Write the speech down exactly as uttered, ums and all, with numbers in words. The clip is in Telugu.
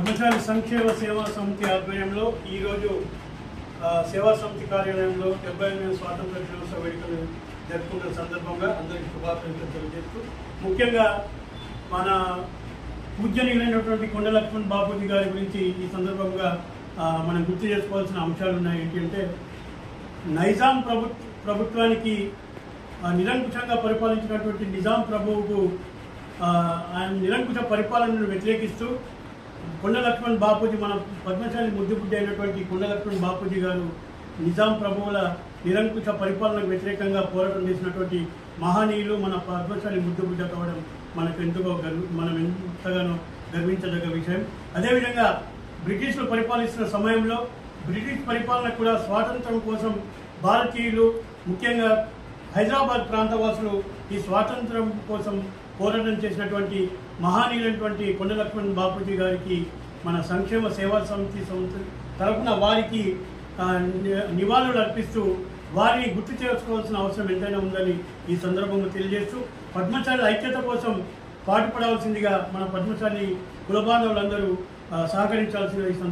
పద్మశాలి సంక్షేమ సేవా సమితి ఆధ్వర్యంలో ఈరోజు సేవా సమితి కార్యాలయంలో డెబ్బై ఎనిమిది స్వాతంత్ర దినోత్సవ వేడుకలు జరుపుకున్న సందర్భంగా అందరికీ శుభాకాంక్షలు తెలియజేస్తూ ముఖ్యంగా మన పూజ్యనీయులైనటువంటి కొండ లక్ష్మణ్ బాపూజీ గారి గురించి ఈ సందర్భంగా మనం గుర్తు చేసుకోవాల్సిన అంశాలు ఉన్నాయి. ఏంటి అంటే నైజాం ప్రభు ప్రభుత్వానికి నిరంకుశంగా పరిపాలించినటువంటి నిజాం ప్రభువుకు ఆయన నిరంకుశ పరిపాలనను వ్యతిరేకిస్తూ కొండ లక్ష్మణ్ బాపూజీ మన పద్మశాలి ముద్దుబుడ్డి అయినటువంటి కొండ లక్ష్మణ్ బాపూజీ గారు నిజాం ప్రభువుల నిరంకుశ పరిపాలనకు వ్యతిరేకంగా పోరాటం చేసినటువంటి మహనీయులు మన పద్మశాలి ముద్దుబుడ్డ కావడం మనకు ఎంతగా గర్వ మనం ఎంతగానో గర్వించదగ్గ విషయం. అదేవిధంగా బ్రిటిష్లు పరిపాలిస్తున్న సమయంలో బ్రిటిష్ పరిపాలన కూడా స్వాతంత్రం కోసం భారతీయులు ముఖ్యంగా హైదరాబాద్ ప్రాంతవాసులు ఈ స్వాతంత్రం కోసం పోరాటం చేసినటువంటి మహానీయులైనటువంటి కొండ లక్ష్మణ్ బాపూజీ గారికి మన సంక్షేమ సేవా సమితి సంస్థ తరఫున వారికి నివాళులు అర్పిస్తూ వారిని గుర్తు చేసుకోవాల్సిన అవసరం ఎంతైనా ఉందని ఈ సందర్భంగా తెలియజేస్తూ పద్మశాలి ఐక్యత కోసం పాటుపడవలసిందిగా మన పద్మశాలి కుల బాంధవులందరూ సహకరించాల్సిన